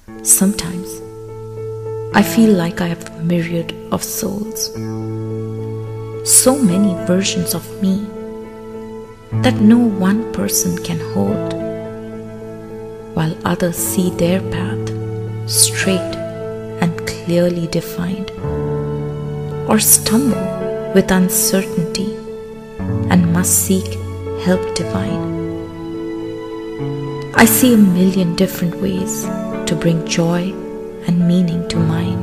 Sometimes I feel like I have a myriad of souls, so many versions of me that no one person can hold, while others see their path straight and clearly defined, or stumble with uncertainty and must seek help divine. I see a million different ways to bring joy and meaning to mine.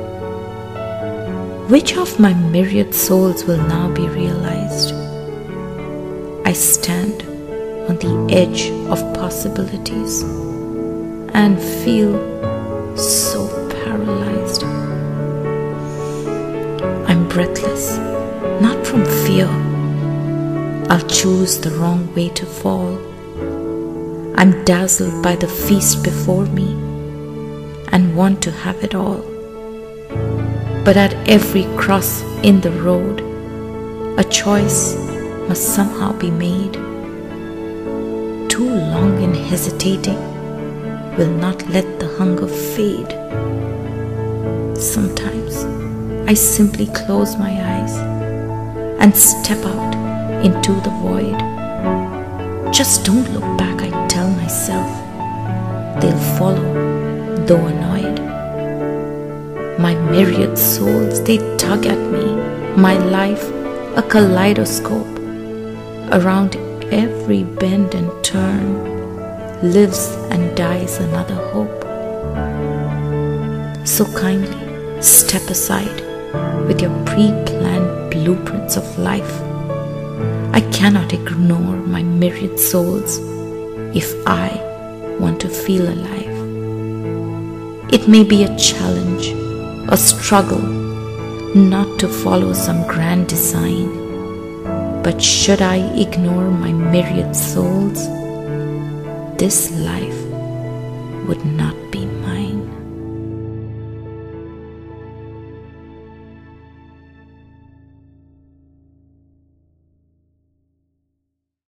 Which of my myriad souls will now be realized? I stand on the edge of possibilities and feel so paralyzed. I'm breathless, not from fear. I'll choose the wrong way to fall. I'm dazzled by the feast before me and want to have it all. But at every cross in the road, a choice must somehow be made. Too long in hesitating will not let the hunger fade. Sometimes I simply close my eyes and step out into the void. Just don't look back, I tell myself. They'll follow, though annoyed. My myriad souls, they tug at me, my life a kaleidoscope. Around every bend and turn lives and dies another hope. So kindly step aside with your pre-planned blueprints of life. I cannot ignore my myriad souls if I want to feel alive. It may be a challenge, a struggle, not to follow some grand design. But should I ignore my myriad souls, this life would not